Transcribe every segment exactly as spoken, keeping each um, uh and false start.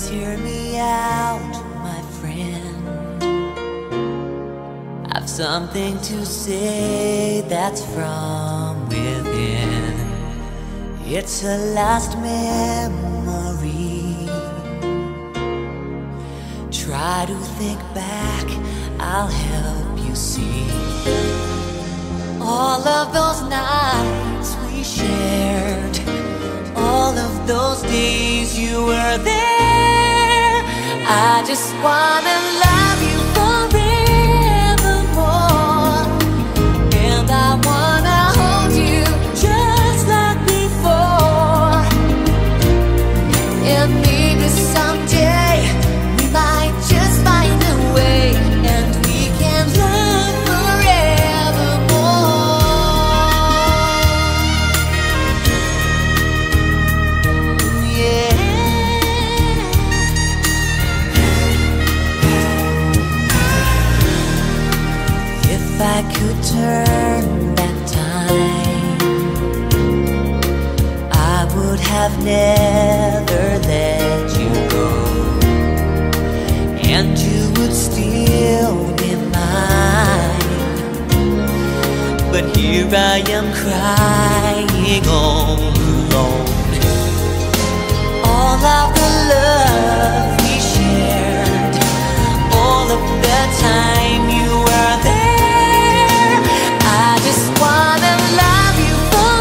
hear me out, my friend. I've something to say that's from within. It's a last memory. Try to think back, I'll help you see. All of those nights we shared, all of those days you were there. I just wanna love you forevermore, and I wanna hold you just like before. And maybe someday we might just find a way, and we can love forevermore. Yeah. If I could turn back time, I would have never let you go, and you would still be mine. But here I am crying all alone. All of the love we shared, all of the time you were there. I just wanna love you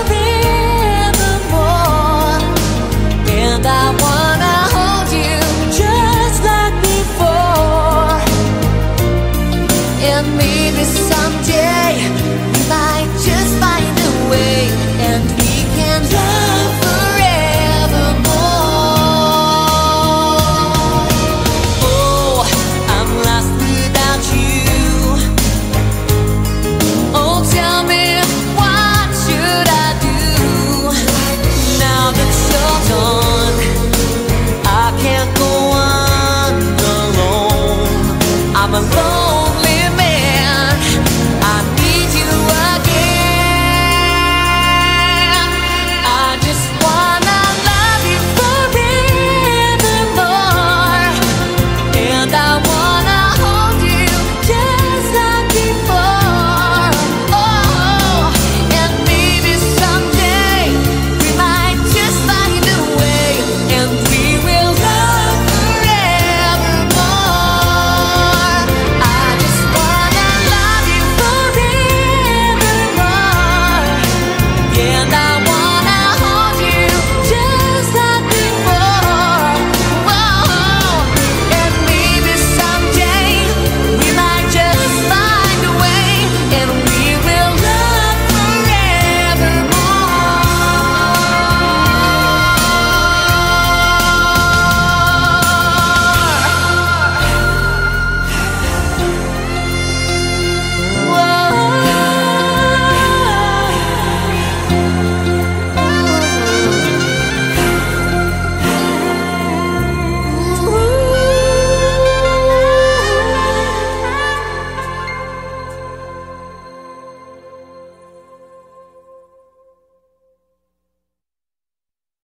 forevermore, and I wanna hold you just like before. And maybe someday we might just find a way, and we can love forevermore. Oh, I'm lost without you. Oh, tell me, what should I do now that you're gone? I can't go on alone. I'm alone.